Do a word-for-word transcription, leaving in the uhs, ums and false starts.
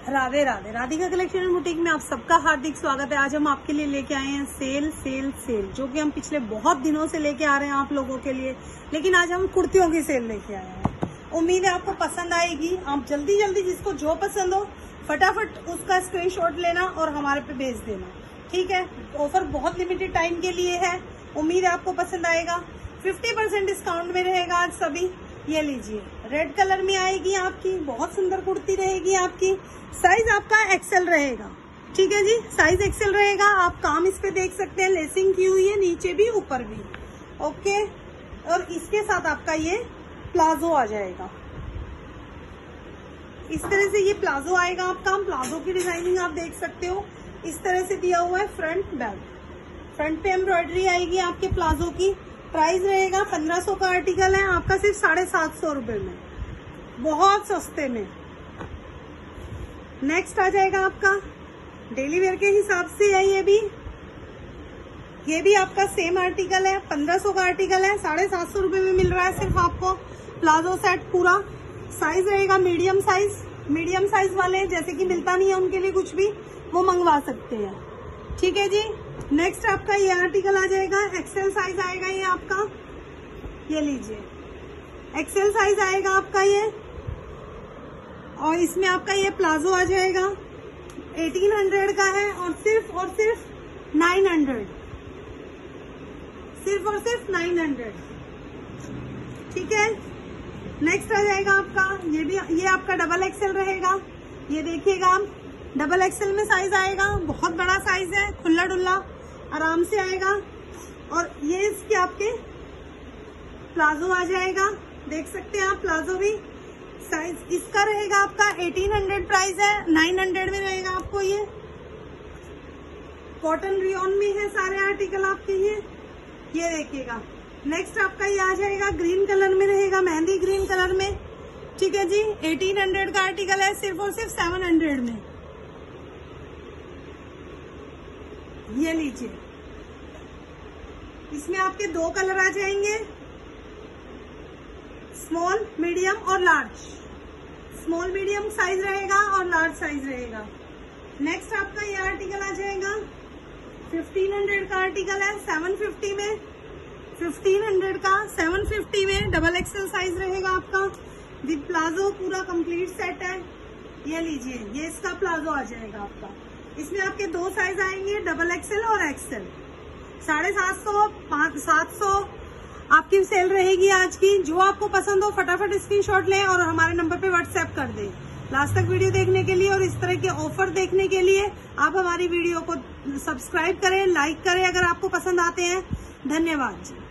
Radhe Radhe. Radhika collection and boutique में आप सबका हार्दिक स्वागत है। आज हम आपके लिए लेके आए हैं सेल सेल सेल, जो कि हम पिछले बहुत दिनों से लेके आ रहे हैं आप लोगों के लिए, लेकिन आज हम कुर्तियों की सेल लेके आए हैं। उम्मीद है आपको पसंद आएगी। आप जल्दी जल्दी जिसको जो पसंद हो फटाफट उसका स्क्रीनशॉट लेना और हमारे पे भेज देना, ठीक है। ऑफर बहुत लिमिटेड टाइम के लिए है, उम्मीद है आपको पसंद आएगा। फिफ्टी परसेंट डिस्काउंट में रहेगा आज सभी। ये लीजिए, रेड कलर में आएगी आपकी, बहुत सुंदर कुर्ती रहेगी आपकी। साइज आपका एक्सेल रहेगा, ठीक है जी, साइज एक्सेल रहेगा। आप काम इस पे देख सकते हैं, लेसिंग की हुई है नीचे भी ऊपर भी, ओके। और इसके साथ आपका ये प्लाजो आ जाएगा, इस तरह से ये प्लाजो आएगा आपका। प्लाजो की डिजाइनिंग आप देख सकते हो, इस तरह से दिया हुआ है फ्रंट बैक। फ्रंट पे एम्ब्रॉयडरी आएगी आपके प्लाजो की। प्राइस रहेगा पंद्रह सौ का आर्टिकल है आपका, सिर्फ साढ़े सात सौ रुपए में, बहुत सस्ते में। नेक्स्ट आ जाएगा आपका डेली वेयर के हिसाब से है ये भी। ये भी आपका सेम आर्टिकल है, पंद्रह सौ का आर्टिकल है, साढ़े सात सौ रुपए में मिल रहा है सिर्फ आपको। प्लाजो सेट पूरा। साइज रहेगा मीडियम साइज। मीडियम साइज वाले जैसे कि मिलता नहीं है उनके लिए कुछ भी, वो मंगवा सकते हैं, ठीक है जी। नेक्स्ट आपका ये आर्टिकल आ जाएगा, एक्सेल साइज आएगा ये आपका। ये लीजिए, एक्सेल साइज आएगा आपका ये, और इसमें आपका ये प्लाजो आ जाएगा। अठारह सौ का है और सिर्फ और सिर्फ नौ सौ, सिर्फ और सिर्फ नौ सौ, ठीक है। नेक्स्ट आ जाएगा आपका ये भी, ये आपका डबल एक्सेल रहेगा। ये देखिएगा आप, डबल एक्सेल में साइज आएगा, बहुत बड़ा साइज है, खुला डुल्ला आराम से आएगा। और ये इसके आपके प्लाजो आ जाएगा, देख सकते हैं आप प्लाजो भी। साइज इसका रहेगा आपका अठारह सौ, प्राइस है नौ सौ में रहेगा आपको। ये कॉटन रियोन में है सारे आर्टिकल आपके ये ये देखिएगा। नेक्स्ट आपका ये आ जाएगा, ग्रीन कलर में रहेगा, मेहंदी ग्रीन कलर में, ठीक है जी। अठारह सौ का आर्टिकल है, सिर्फ और सिर्फ सात सौ में। ये लीजिए, इसमें आपके दो कलर आ जाएंगे, स्मॉल मीडियम और लार्ज। स्मॉल मीडियम साइज रहेगा और लार्ज साइज रहेगा। नेक्स्ट आपका ये आर्टिकल आ जाएगा, पंद्रह सौ का आर्टिकल है, सात सौ पचास में। पंद्रह सौ का सात सौ पचास में डबल एक्सेल साइज रहेगा आपका, विद प्लाजो पूरा कंप्लीट सेट है। ये लीजिए, ये इसका प्लाजो आ जाएगा आपका। इसमें आपके दो साइज आएंगे, डबल एक्सेल और एक्सेल। साढ़े सात सौ पाँच सात सौ आपकी सेल रहेगी आज की। जो आपको पसंद हो फटाफट स्क्रीनशॉट लें और हमारे नंबर पे व्हाट्सएप कर दें। लास्ट तक वीडियो देखने के लिए और इस तरह के ऑफर देखने के लिए आप हमारी वीडियो को सब्सक्राइब करें, लाइक करें अगर आपको पसंद आते हैं। धन्यवाद जी।